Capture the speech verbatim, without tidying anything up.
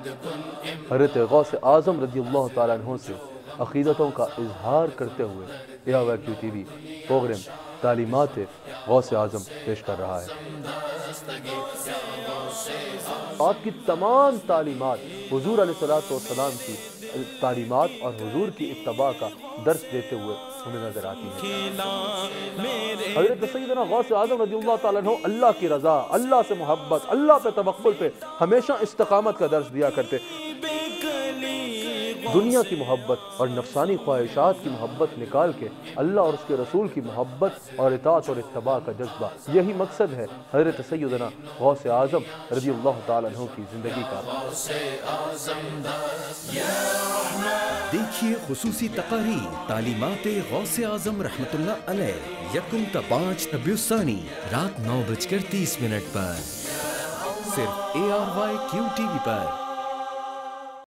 حضرت غوث اعظم رضی اللہ تعالیٰ عنہ سے عقیدتوں کا اظہار کرتے ہوئے اے آئی کیو ٹی وی پروگرام تعلیمات غوث اعظم پیش کر رہا ہے۔ آپ کی تمام تعلیمات حضور علیہ السلام کی تعلیمات اور حضور کی اتباع کا درس دیتے ہوئے ہمیں نظر آتی ہے۔ حضرت سیدنا غوث اعظم رضی اللہ تعالیٰ عنہ اللہ کی رضا، اللہ سے محبت، اللہ پہ توکل پہ ہمیشہ استقامت کا درس دیا کرتے۔ دنیا کی محبت اور نفسانی خواہشات کی محبت نکال کے اللہ اور اس کے رسول کی محبت اور اطاعت اور اتباع کا جذبہ، یہی مقصد ہے حضرت سیدنا غوث اعظم رضی اللہ تعالیٰ عنہ کی زندگی کا۔ دیکھیے خصوصی تقاریر تعلیمات غوث اعظم رحمت اللہ علیہ یکم تا پانچ ربیع الثانی رات نو بج کر تیس منٹ پر صرف A R Y Q T V per.